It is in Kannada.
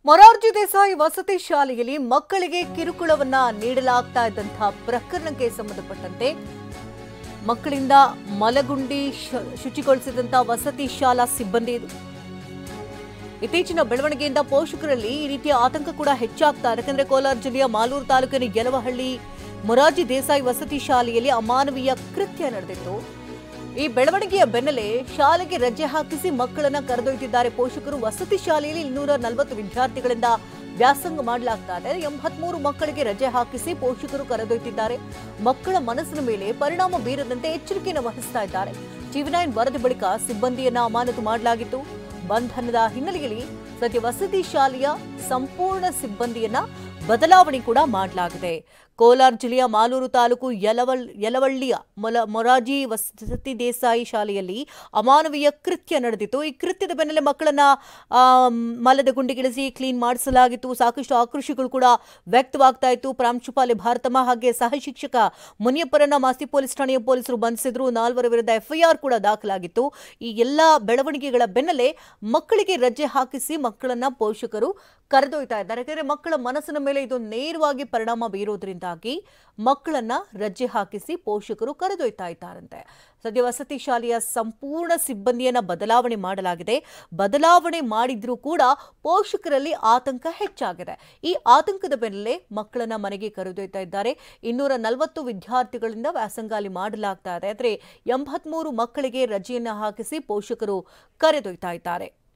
ಮೊರಾರ್ಜಿ ದೇಸಾಯಿ ವಸತಿ ಶಾಲೆಯಲ್ಲಿ ಮಕ್ಕಳಿಗೆ ಕಿರುಕುಳವನ್ನ ನೀಡಲಾಗ್ತಾ ಇದ್ದಂತಹ ಪ್ರಕರಣಕ್ಕೆ ಸಂಬಂಧಪಟ್ಟಂತೆ ಮಕ್ಕಳಿಂದ ಮಲಗುಂಡಿ ಶುಚಿಗೊಳಿಸಿದಂತಹ ವಸತಿ ಶಾಲಾ ಸಿಬ್ಬಂದಿ ಇದು. ಇತ್ತೀಚಿನ ಬೆಳವಣಿಗೆಯಿಂದ ಪೋಷಕರಲ್ಲಿ ಈ ರೀತಿಯ ಆತಂಕ ಕೂಡ ಹೆಚ್ಚಾಗ್ತಾ ಇದೆ. ಯಾಕಂದ್ರೆ ಕೋಲಾರ ಜಿಲ್ಲೆಯ ಮಾಲೂರು ತಾಲೂಕಿನ ಯಲವಹಳ್ಳಿ ಮೊರಾರ್ಜಿ ದೇಸಾಯಿ ವಸತಿ ಶಾಲೆಯಲ್ಲಿ ಅಮಾನವೀಯ ಕೃತ್ಯ ನಡೆದಿತ್ತು. ಈ ಬೆಳವಣಿಗೆಯ ಬೆನ್ನಲ್ಲೇ ಶಾಲೆಗೆ ರಜೆ ಹಾಕಿಸಿ ಮಕ್ಕಳನ್ನ ಕರೆದೊಯ್ದಿದ್ದಾರೆ ಪೋಷಕರು. ವಸತಿ ಶಾಲೆಯಲ್ಲಿ 240 ವಿದ್ಯಾರ್ಥಿಗಳಿಂದ ವ್ಯಾಸಂಗ ಮಾಡಲಾಗ್ತಾ ಇದೆ. 83 ಮಕ್ಕಳಿಗೆ ರಜೆ ಹಾಕಿಸಿ ಪೋಷಕರು ಕರೆದೊಯ್ದಿದ್ದಾರೆ. ಮಕ್ಕಳ ಮನಸ್ಸಿನ ಮೇಲೆ ಪರಿಣಾಮ ಬೀರದಂತೆ ಎಚ್ಚರಿಕೆಯನ್ನು ವಹಿಸ್ತಾ ಇದ್ದಾರೆ. ಟಿವಿ9 ವರದಿ ಬಳಿಕ ಸಿಬ್ಬಂದಿಯನ್ನ ಅಮಾನತು ಮಾಡಲಾಗಿತ್ತು. ಬಂಧನದ ಹಿನ್ನೆಲೆಯಲ್ಲಿ ಸದ್ಯ ವಸತಿ ಶಾಲೆಯ ಸಂಪೂರ್ಣ ಸಿಬ್ಬಂದಿಯನ್ನ ಬದಲಾವಣೆ ಕೂಡ ಮಾಡಲಾಗಿದೆ. ಕೋಲಾರ ಜಿಲ್ಲೆಯ ಮಾಲೂರು ತಾಲೂಕು ಯಲವಳ್ಳಿಯ ಮೊರಾರ್ಜಿ ವಸತಿ ದೇಸಾಯಿ ಶಾಲೆಯಲ್ಲಿ ಅಮಾನವೀಯ ಕೃತ್ಯ ನಡೆದಿತ್ತು. ಈ ಕೃತ್ಯದ ಬೆನ್ನಲ್ಲೇ ಮಕ್ಕಳನ್ನ ಮಲದ ಗುಂಡಿಗಿಳಿಸಿ ಕ್ಲೀನ್ ಮಾಡಿಸಲಾಗಿತ್ತು. ಸಾಕಷ್ಟು ಆಕ್ರೋಶಗಳು ಕೂಡ ವ್ಯಕ್ತವಾಗ್ತಾ ಇತ್ತು. ಪ್ರಾಂಶುಪಾಲೆ ಭಾರತಮ್ಮ ಹಾಗೆ ಸಹ ಶಿಕ್ಷಕ ಮುನಿಯಪ್ಪರನ್ನ ಮಾಸ್ತಿ ಪೊಲೀಸ್ ಠಾಣೆಯ ಪೊಲೀಸರು ಬಂಧಿಸಿದ್ರು. 4 ವಿರುದ್ಧ ಎಫ್ಐಆರ್ ಕೂಡ ದಾಖಲಾಗಿತ್ತು. ಈ ಎಲ್ಲ ಬೆಳವಣಿಗೆಗಳ ಬೆನ್ನಲ್ಲೇ ಮಕ್ಕಳಿಗೆ ರಜೆ ಹಾಕಿಸಿ ಮಕ್ಕಳನ್ನ ಪೋಷಕರು ಕರೆದೊಯ್ತಾ ಇದ್ದಾರೆ. ಯಾಕಂದ್ರೆ ಮಕ್ಕಳ ಮನಸ್ಸಿನ ಮೇಲೆ ಇದು ನೇರವಾಗಿ ಪರಿಣಾಮ ಬೀರೋದ್ರಿಂದಾಗಿ ಮಕ್ಕಳನ್ನ ರಜೆ ಹಾಕಿಸಿ ಪೋಷಕರು ಕರೆದೊಯ್ತಾ ಇದ್ದಾರಂತೆ. ಸದ್ಯ ವಸತಿ ಶಾಲೆಯ ಸಂಪೂರ್ಣ ಸಿಬ್ಬಂದಿಯನ್ನ ಬದಲಾವಣೆ ಮಾಡಲಾಗಿದೆ. ಬದಲಾವಣೆ ಮಾಡಿದ್ರೂ ಕೂಡ ಪೋಷಕರಲ್ಲಿ ಆತಂಕ ಹೆಚ್ಚಾಗಿದೆ. ಈ ಆತಂಕದ ಬೆನ್ನಲ್ಲೇ ಮಕ್ಕಳನ್ನ ಮನೆಗೆ ಕರೆದೊಯ್ತಾ ಇದ್ದಾರೆ. 240 ವಿದ್ಯಾರ್ಥಿಗಳಿಂದ ವ್ಯಾಸಂಗಾಲಿ ಮಾಡಲಾಗ್ತಾ ಇದೆ. ಆದರೆ 83 ಮಕ್ಕಳಿಗೆ ರಜೆಯನ್ನ ಹಾಕಿಸಿ ಪೋಷಕರು ಕರೆದೊಯ್ತಾ ಇದ್ದಾರೆ.